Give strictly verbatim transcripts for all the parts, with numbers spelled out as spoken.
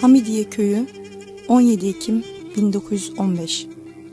Hamidiye Köyü, on yedi Ekim bin dokuz yüz on beş.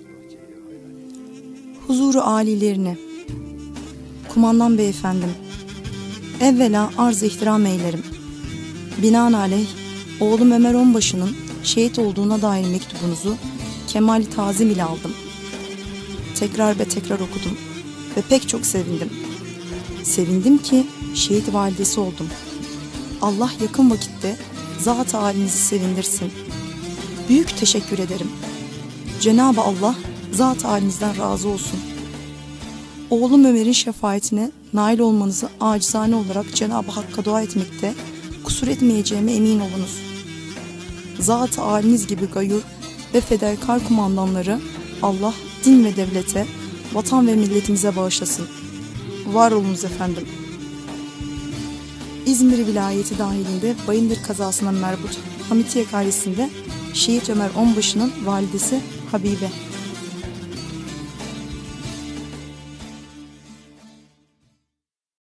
Huzuru âlilerine, kumandan beyefendim, evvela arz-ı ihtiram eylerim. Binaenaleyh oğlum Ömer Onbaşı'nın şehit olduğuna dair mektubunuzu kemali tazim ile aldım. Tekrar ve tekrar okudum ve pek çok sevindim. Sevindim ki şehit validesi oldum. Allah yakın vakitte zat-ı halinizi sevindirsin. Büyük teşekkür ederim. Cenab-ı Allah zat-ı halinizden razı olsun. Oğlum Ömer'in şefaatine nail olmanızı acizane olarak Cenab-ı Hakk'a dua etmekte kusur etmeyeceğime emin olunuz. Zat-ı haliniz gibi gayur ve fedakar kumandanları Allah din ve devlete, vatan ve milletimize bağışlasın. Var olunuz efendim. İzmir vilayeti dahilinde Bayındır kazasına merbut Hamidiye Kalesi'nde şehit Ömer Onbaşı'nın validesi Habibe.